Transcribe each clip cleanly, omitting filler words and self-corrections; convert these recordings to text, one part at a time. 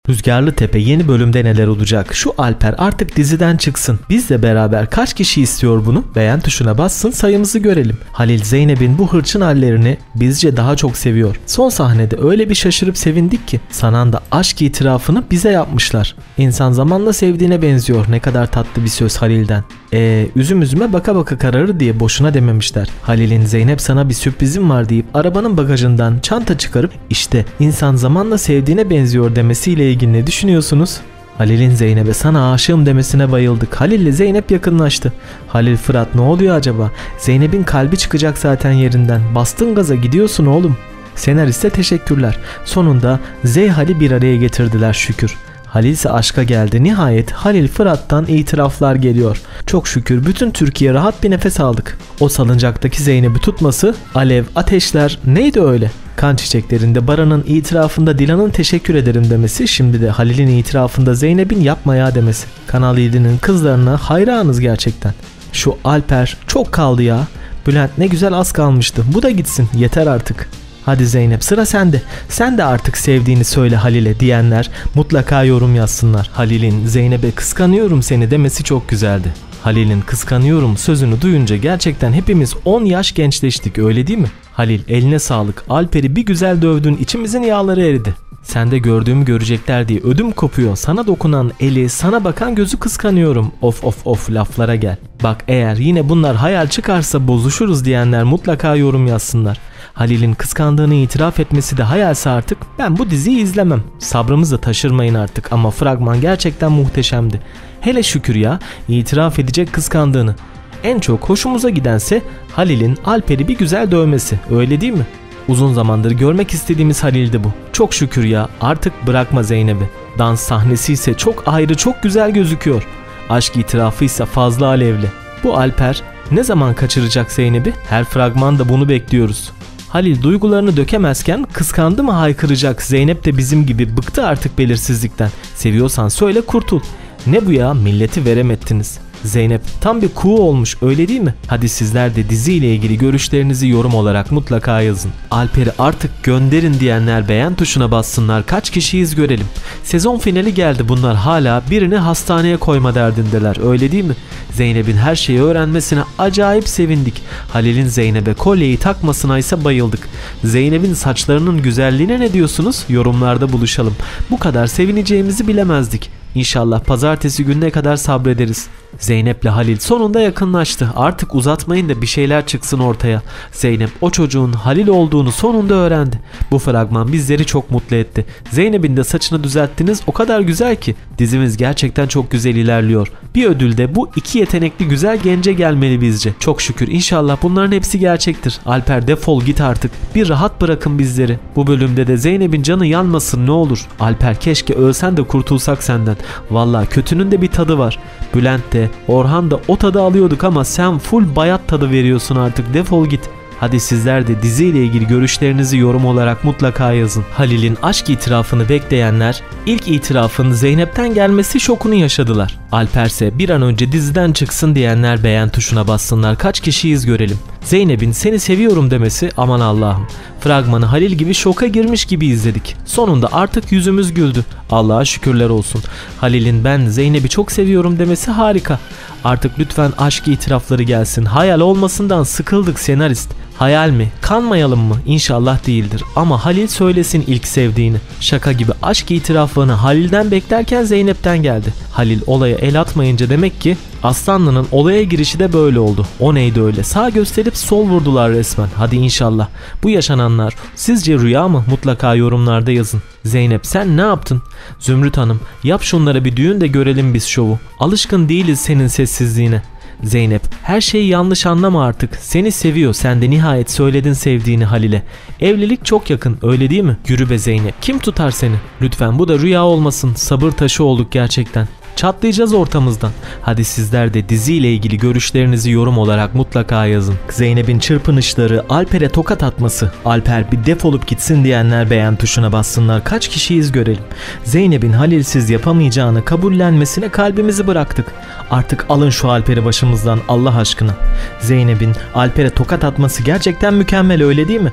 Rüzgarlı Tepe yeni bölümde neler olacak? Şu Alper artık diziden çıksın. Bizle beraber kaç kişi istiyor bunu? Beğen tuşuna bassın, sayımızı görelim. Halil Zeynep'in bu hırçın hallerini bizce daha çok seviyor. Son sahnede öyle bir şaşırıp sevindik ki sanan da aşk itirafını bize yapmışlar. İnsan zamanla sevdiğine benziyor. Ne kadar tatlı bir söz Halil'den. Üzüm üzüme baka baka kararır diye boşuna dememişler. Halil'in Zeynep sana bir sürprizim var deyip arabanın bagajından çanta çıkarıp işte insan zamanla sevdiğine benziyor demesiyle ilgili ne düşünüyorsunuz? Halil'in Zeynep'e sana aşığım demesine bayıldık. Halil ile Zeynep yakınlaştı. Halil, Fırat ne oluyor acaba? Zeynep'in kalbi çıkacak zaten yerinden. Bastın gaza, gidiyorsun oğlum. Senariste teşekkürler. Sonunda Zeyhal'i bir araya getirdiler şükür. Halil ise aşka geldi. Nihayet Halil Fırat'tan itiraflar geliyor. Çok şükür bütün Türkiye rahat bir nefes aldık. O salıncaktaki Zeynep'i tutması, alev, ateşler neydi öyle? Kan Çiçeklerinde Baran'ın itirafında Dilan'ın teşekkür ederim demesi, şimdi de Halil'in itirafında Zeynep'in yapma ya demesi. Kanal 7'nin kızlarına hayranız gerçekten. Şu Alper çok kaldı ya. Bülent ne güzel az kalmıştı. Bu da gitsin, yeter artık. Hadi Zeynep, sıra sende. Sen de artık sevdiğini söyle Halil'e diyenler mutlaka yorum yazsınlar. Halil'in Zeynep'e kıskanıyorum seni demesi çok güzeldi. Halil'in kıskanıyorum sözünü duyunca gerçekten hepimiz 10 yaş gençleştik, öyle değil mi? Halil, eline sağlık. Alper'i bir güzel dövdün, içimizin yağları eridi. Sen de gördüğümü görecekler diye ödüm kopuyor. Sana dokunan eli, sana bakan gözü kıskanıyorum. Of of of, laflara gel. Bak, eğer yine bunlar hayal çıkarsa bozuşuruz diyenler mutlaka yorum yazsınlar. Halil'in kıskandığını itiraf etmesi de hayalse artık ben bu diziyi izlemem. Sabrımızı taşırmayın artık, ama fragman gerçekten muhteşemdi. Hele şükür ya, itiraf edecek kıskandığını. En çok hoşumuza gidense Halil'in Alper'i bir güzel dövmesi, öyle değil mi? Uzun zamandır görmek istediğimiz Halil'di bu. Çok şükür ya, artık bırakma Zeynep'i. Dans sahnesi ise çok ayrı, çok güzel gözüküyor. Aşk itirafı ise fazla alevli. Bu Alper ne zaman kaçıracak Zeynep'i? Her fragmanda bunu bekliyoruz. Halil duygularını dökemezken kıskandı mı haykıracak. Zeynep de bizim gibi bıktı artık belirsizlikten. Seviyorsan söyle, kurtul. Ne bu ya, milleti veremettiniz. Zeynep tam bir kuğu olmuş, öyle değil mi? Hadi sizler de diziyle ilgili görüşlerinizi yorum olarak mutlaka yazın. Alper'i artık gönderin diyenler beğen tuşuna bassınlar. Kaç kişiyiz görelim. Sezon finali geldi, bunlar hala birini hastaneye koyma derdindeler, öyle değil mi? Zeynep'in her şeyi öğrenmesine acayip sevindik. Halil'in Zeynep'e kolyeyi takmasına ise bayıldık. Zeynep'in saçlarının güzelliğine ne diyorsunuz? Yorumlarda buluşalım. Bu kadar sevineceğimizi bilemezdik. İnşallah pazartesi gününe kadar sabrederiz. Zeynep'le Halil sonunda yakınlaştı. Artık uzatmayın da bir şeyler çıksın ortaya. Zeynep o çocuğun Halil olduğunu sonunda öğrendi. Bu fragman bizleri çok mutlu etti. Zeynep'in de saçını düzelttiniz, o kadar güzel ki. Dizimiz gerçekten çok güzel ilerliyor. Bir ödül de bu iki yetenekli güzel gence gelmeli bizce. Çok şükür, inşallah bunların hepsi gerçektir. Alper defol git artık. Bir rahat bırakın bizleri. Bu bölümde de Zeynep'in canı yanmasın ne olur. Alper keşke ölsen de kurtulsak senden. Vallahi kötünün de bir tadı var. Bülent de Orhan da o tadı alıyorduk ama sen full bayat tadı veriyorsun artık, defol git. Hadi sizler de diziyle ilgili görüşlerinizi yorum olarak mutlaka yazın. Halil'in aşk itirafını bekleyenler ilk itirafın Zeynep'ten gelmesi şokunu yaşadılar. Alperse bir an önce diziden çıksın diyenler beğen tuşuna bassınlar. Kaç kişiyiz görelim. Zeynep'in seni seviyorum demesi, aman Allah'ım. Fragmanı Halil gibi şoka girmiş gibi izledik. Sonunda artık yüzümüz güldü. Allah'a şükürler olsun. Halil'in ben Zeynep'i çok seviyorum demesi harika. Artık lütfen aşk itirafları gelsin. Hayal olmasından sıkıldık senarist. Hayal mi? Kanmayalım mı? İnşallah değildir. Ama Halil söylesin ilk sevdiğini. Şaka gibi aşk itirafını Halil'den beklerken Zeynep'ten geldi. Halil olaya el atmayınca demek ki Aslanlı'nın olaya girişi de böyle oldu. O neydi öyle? Sağ gösterip sol vurdular resmen. Hadi inşallah. Bu yaşananlar sizce rüya mı? Mutlaka yorumlarda yazın. Zeynep sen ne yaptın? Zümrüt Hanım yap şunlara bir düğün de görelim biz şovu. Alışkın değiliz senin sessizliğine. Zeynep her şeyi yanlış anlama artık. Seni seviyor, sen de nihayet söyledin sevdiğini Halil'e. Evlilik çok yakın, öyle değil mi? Yürü be Zeynep, kim tutar seni? Lütfen bu da rüya olmasın. Sabır taşı olduk gerçekten. Çatlayacağız ortamızdan. Hadi sizler de diziyle ilgili görüşlerinizi yorum olarak mutlaka yazın. Zeynep'in çırpınışları, Alper'e tokat atması, Alper bir defolup gitsin diyenler beğen tuşuna bassınlar. Kaç kişiyiz görelim. Zeynep'in Halil'siz yapamayacağını kabullenmesine kalbimizi bıraktık. Artık alın şu Alper'i başımızdan Allah aşkına. Zeynep'in Alper'e tokat atması gerçekten mükemmel, öyle değil mi?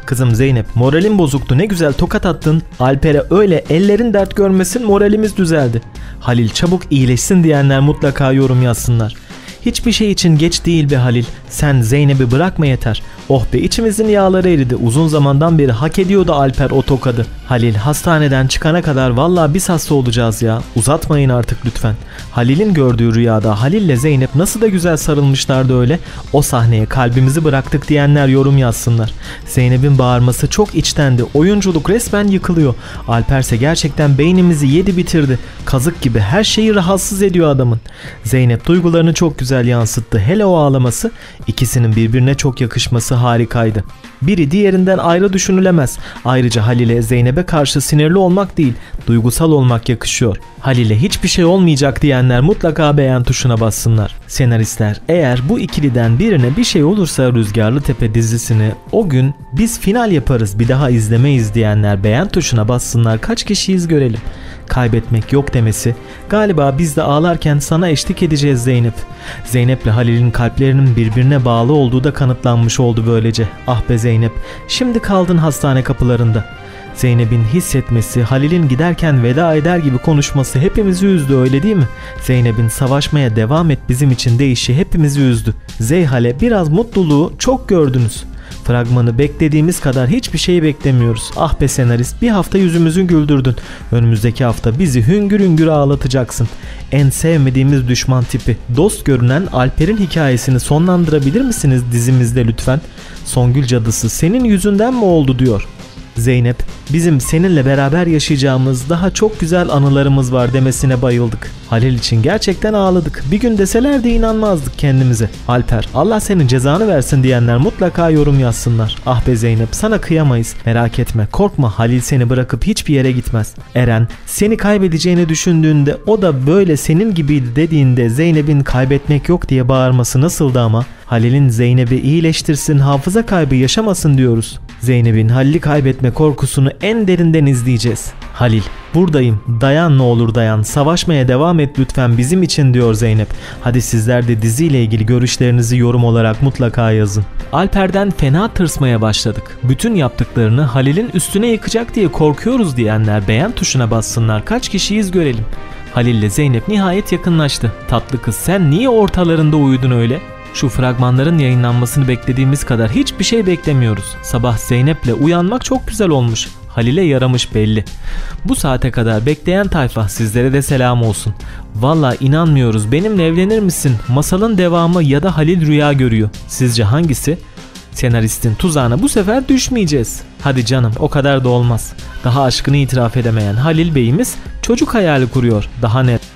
Kızım Zeynep, moralim bozuktu, ne güzel tokat attın. Alper'e öyle ellerin dert görmesin, moralimiz düzeldi. Halil çabuk iyileşsin diyenler mutlaka yorum yazsınlar. Hiçbir şey için geç değil be Halil. Sen Zeynep'i bırakma yeter. Oh be, içimizin yağları eridi. Uzun zamandan beri hak ediyordu Alper o tokadı. Halil, hastaneden çıkana kadar vallahi biz hasta olacağız ya. Uzatmayın artık lütfen. Halil'in gördüğü rüyada Halil'le Zeynep nasıl da güzel sarılmışlardı öyle. O sahneye kalbimizi bıraktık diyenler yorum yazsınlar. Zeynep'in bağırması çok içtendi. Oyunculuk resmen yıkılıyor. Alperse gerçekten beynimizi yedi bitirdi. Kazık gibi her şeyi rahatsız ediyor adamın. Zeynep duygularını çok güzel yansıttı. Hele o ağlaması, ikisinin birbirine çok yakışması harikaydı. Biri diğerinden ayrı düşünülemez. Ayrıca Halil'e Zeynep'e karşı sinirli olmak değil, duygusal olmak yakışıyor. Halil'e hiçbir şey olmayacak diyenler mutlaka beğen tuşuna bassınlar. Senaristler, eğer bu ikiliden birine bir şey olursa Rüzgarlı Tepe dizisini o gün biz final yaparız, bir daha izlemeyiz diyenler beğen tuşuna bassınlar. Kaç kişiyiz görelim. Kaybetmek yok demesi, galiba biz de ağlarken sana eşlik edeceğiz Zeynep. Zeynep'le Halil'in kalplerinin birbirine bağlı olduğu da kanıtlanmış oldu böylece. Ah be Zeynep, şimdi kaldın hastane kapılarında. Zeynep'in hissetmesi, Halil'in giderken veda eder gibi konuşması hepimizi üzdü, öyle değil mi? Zeynep'in savaşmaya devam et bizim için deyişi hepimizi üzdü. Zeyhal'e biraz mutluluğu çok gördünüz. Fragmanı beklediğimiz kadar hiçbir şey beklemiyoruz. Ah be senarist, bir hafta yüzümüzü güldürdün. Önümüzdeki hafta bizi hüngür hüngür ağlatacaksın. En sevmediğimiz düşman tipi, dost görünen Alper'in hikayesini sonlandırabilir misiniz dizimizde lütfen? Songül cadısı senin yüzünden mi oldu diyor. Zeynep, bizim seninle beraber yaşayacağımız daha çok güzel anılarımız var demesine bayıldık. Halil için gerçekten ağladık. Bir gün deselerdi inanmazdık kendimize. Alper, Allah senin cezanı versin diyenler mutlaka yorum yazsınlar. Ah be Zeynep, sana kıyamayız. Merak etme, korkma, Halil seni bırakıp hiçbir yere gitmez. Eren, seni kaybedeceğini düşündüğünde o da böyle senin gibiydi dediğinde Zeynep'in kaybetmek yok diye bağırması nasıldı ama? Halil'in Zeynep'i iyileştirsin, hafıza kaybı yaşamasın diyoruz. Zeynep'in Halil'i kaybetme korkusunu en derinden izleyeceğiz. Halil, buradayım, dayan ne olur dayan, savaşmaya devam et lütfen bizim için diyor Zeynep. Hadi sizler de diziyle ilgili görüşlerinizi yorum olarak mutlaka yazın. Alper'den fena tırsmaya başladık. Bütün yaptıklarını Halil'in üstüne yıkacak diye korkuyoruz diyenler beğen tuşuna bassınlar. Kaç kişiyiz görelim. Halil ile Zeynep nihayet yakınlaştı. Tatlı kız, sen niye ortalarında uyudun öyle? Şu fragmanların yayınlanmasını beklediğimiz kadar hiçbir şey beklemiyoruz. Sabah Zeynep'le uyanmak çok güzel olmuş. Halil'e yaramış belli. Bu saate kadar bekleyen tayfa, sizlere de selam olsun. Valla inanmıyoruz, benimle evlenir misin? Masalın devamı ya da Halil rüya görüyor. Sizce hangisi? Senaristin tuzağına bu sefer düşmeyeceğiz. Hadi canım, o kadar da olmaz. Daha aşkını itiraf edemeyen Halil Bey'imiz çocuk hayali kuruyor. Daha ne?